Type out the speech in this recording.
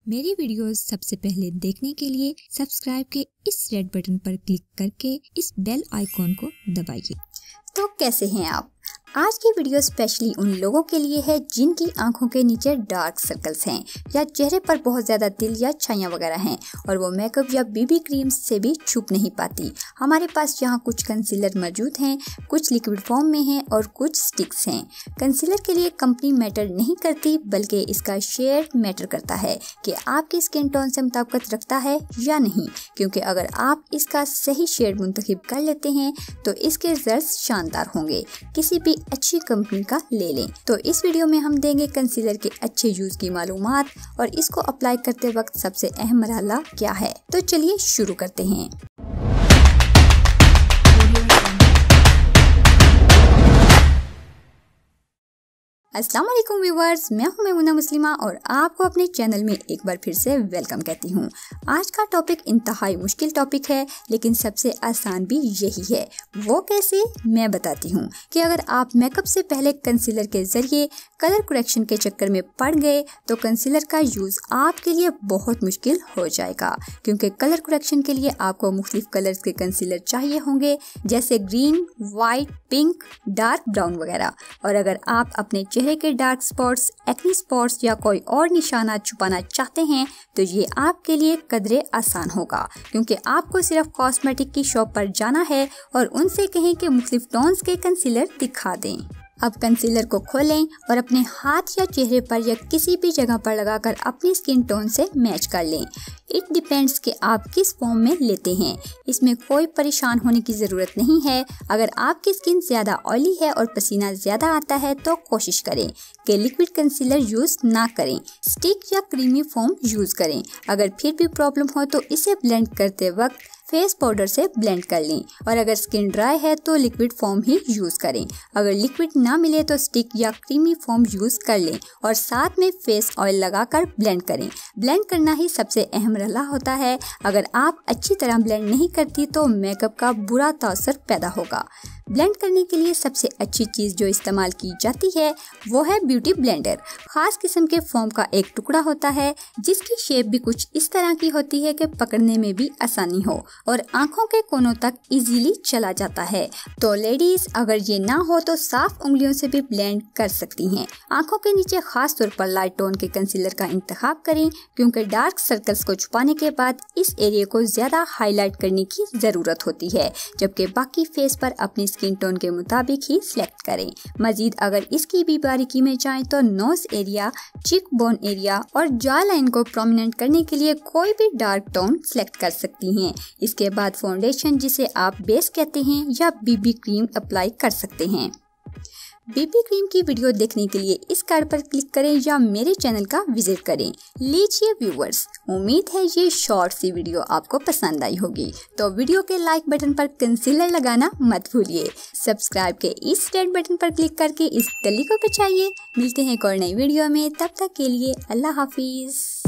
मेरी वीडियोस सबसे पहले देखने के लिए सब्सक्राइब के इस रेड बटन पर क्लिक करके इस बेल आइकॉन को दबाइए। तो कैसे हैं आप? आज की वीडियो स्पेशली उन लोगों के लिए है जिनकी आंखों के नीचे डार्क सर्कल्स हैं या चेहरे पर बहुत ज़्यादा तिल या छाइयाँ वगैरह हैं और वो मेकअप या बीबी क्रीम से भी छुप नहीं पाती। हमारे पास यहाँ कुछ कंसीलर मौजूद हैं, कुछ लिक्विड फॉर्म में हैं और कुछ स्टिक्स हैं। कंसीलर के लिए कंपनी मैटर नहीं करती, बल्कि इसका शेड मैटर करता है कि आपकी स्किन टोन से मुताबिकत रखता है या नहीं, क्योंकि अगर आप इसका सही शेड मुंतखब कर लेते हैं तो इसके रिजल्ट शानदार होंगे। किसी भी अच्छी कंपनी का ले लें। तो इस वीडियो में हम देंगे कंसीलर के अच्छे यूज की मालूमात और इसको अप्लाई करते वक्त सबसे अहम मरहला क्या है। तो चलिए शुरू करते हैं। अस्सलाम वालेकुम व्यूवर्स, मैं हूं मैमुना मुस्लिमा और आपको अपने चैनल में एक बार फिर से वेलकम कहती हूं। आज का टॉपिक इंतहाई मुश्किल टॉपिक है, लेकिन सबसे आसान भी यही है। वो कैसे, मैं बताती हूं कि अगर आप मेकअप से पहले कंसीलर के जरिए कलर करेक्शन के चक्कर में पड़ गए तो कंसीलर का यूज़ आपके लिए बहुत मुश्किल हो जाएगा, क्योंकि कलर करेक्शन के लिए आपको मुख्तलिफ कलर्स के कंसीलर चाहिए होंगे, जैसे green, white, pink, dark brown वगैरह। और अगर आप अपने चेहरे के डार्क स्पॉट्स, एक्नी स्पॉट्स या कोई और निशाना छुपाना चाहते हैं तो ये आपके लिए कदरे आसान होगा, क्योंकि आपको सिर्फ कॉस्मेटिक की शॉप पर जाना है और उनसे कहें कि मुख्तलिफ टोन्स के कंसीलर दिखा दें। अब कंसीलर को खोलें और अपने हाथ या चेहरे पर या किसी भी जगह पर लगाकर अपनी स्किन टोन से मैच कर लें। इट डिपेंड्स कि आप किस फॉर्म में लेते हैं। इसमें कोई परेशान होने की ज़रूरत नहीं है। अगर आपकी स्किन ज़्यादा ऑयली है और पसीना ज़्यादा आता है तो कोशिश करें कि लिक्विड कंसीलर यूज़ ना करें, स्टिक या क्रीमी फॉर्म यूज़ करें। अगर फिर भी प्रॉब्लम हो तो इसे ब्लेंड करते वक्त फेस पाउडर से ब्लेंड कर लें, और अगर स्किन ड्राई है तो लिक्विड फॉर्म ही यूज़ करें। अगर लिक्विड ना मिले तो स्टिक या क्रीमी फॉर्म यूज़ कर लें और साथ में फेस ऑयल लगाकर ब्लेंड करें। ब्लेंड करना ही सबसे अहम मरहला होता है। अगर आप अच्छी तरह ब्लेंड नहीं करती तो मेकअप का बुरा तासर पैदा होगा। ब्लेंड करने के लिए सबसे अच्छी चीज़ जो इस्तेमाल की जाती है वो है ब्यूटी ब्लेंडर। ख़ास किस्म के फोम का एक टुकड़ा होता है जिसकी शेप भी कुछ इस तरह की होती है कि पकड़ने में भी आसानी हो और आंखों के कोनों तक इजीली चला जाता है। तो लेडीज़, अगर ये ना हो तो साफ उंगलियों से भी ब्लेंड कर सकती हैं। आंखों के नीचे खास तौर पर लाइट टोन के कंसीलर का इंतखाब करें, क्योंकि डार्क सर्कल्स को छुपाने के बाद इस एरिया को ज़्यादा हाईलाइट करने की ज़रूरत होती है, जबकि बाकी फेस पर अपनी स्किन टोन के मुताबिक ही सिलेक्ट करें। मजीद अगर इसकी भी बारीकी में चाहें तो nose area, cheek bone area और जॉ लाइन को प्रोमिनेंट करने के लिए कोई भी डार्क टोन सिलेक्ट कर सकती हैं। इसके बाद फाउंडेशन, जिसे आप बेस कहते हैं, या बीबी क्रीम अप्लाई कर सकते हैं। बीबी क्रीम की वीडियो देखने के लिए इस कार्ड पर क्लिक करें या मेरे चैनल का विजिट करें। लीजिए व्यूवर्स, उम्मीद है ये शॉर्ट सी वीडियो आपको पसंद आई होगी। तो वीडियो के लाइक बटन पर कंसीलर लगाना मत भूलिए। सब्सक्राइब के इस रेड बटन पर क्लिक करके इस गली को बचाइए। मिलते हैं एक और नई वीडियो में, तब तक के लिए अल्लाह हाफिज।